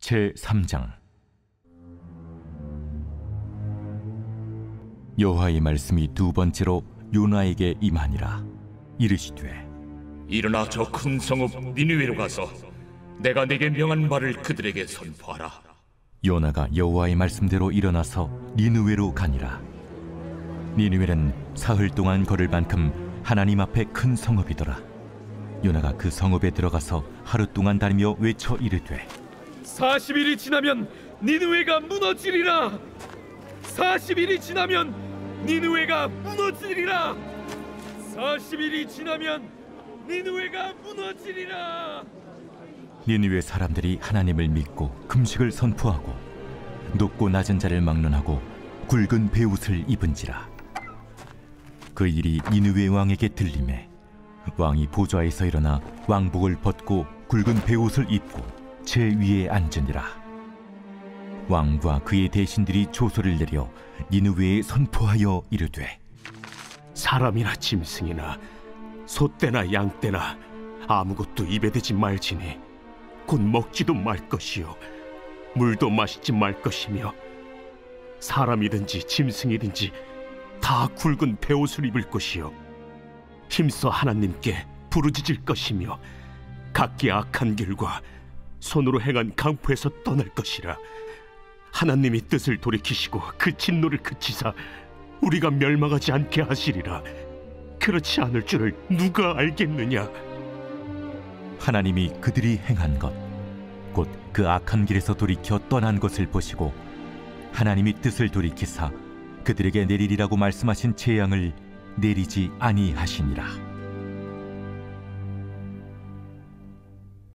제3장. 여호와의 말씀이 두 번째로 요나에게 임하니라. 이르시되, 일어나 저 큰 성읍 니느웨로 가서 내가 네게 명한 말을 그들에게 선포하라. 요나가 여호와의 말씀대로 일어나서 니느웨로 가니라. 니느웨는 사흘 동안 걸을 만큼 하나님 앞에 큰 성읍이더라. 요나가 그 성읍에 들어가서 하루 동안 다니며 외쳐 이르되, 40일이 지나면 니느웨가 무너지리라. 40일이 지나면 니느웨가 무너지리라. 40일이 지나면 니느웨가 무너지리라. 니느웨 사람들이 하나님을 믿고 금식을 선포하고 높고 낮은 자를 막론하고 굵은 베옷을 입은지라. 그 일이 니느웨 왕에게 들리매 왕이 보좌에서 일어나 왕복을 벗고 굵은 베옷을 입고 제 위에 앉으니라. 왕과 그의 대신들이 조소를 내려 니느웨에 선포하여 이르되, 사람이나 짐승이나 소떼나 양떼나 아무것도 입에 대지 말지니 곧 먹지도 말 것이요 물도 마시지 말 것이며 사람이든지 짐승이든지 다 굵은 베옷을 입을 것이요 힘써 하나님께 부르짖을 것이며 각기 악한 길과 손으로 행한 강포에서 떠날 것이라. 하나님이 뜻을 돌이키시고 그 진노를 그치사 우리가 멸망하지 않게 하시리라. 그렇지 않을 줄을 누가 알겠느냐. 하나님이 그들이 행한 것 곧 그 악한 길에서 돌이켜 떠난 것을 보시고 하나님이 뜻을 돌이키사 그들에게 내리리라고 말씀하신 재앙을 내리지 아니하시니라.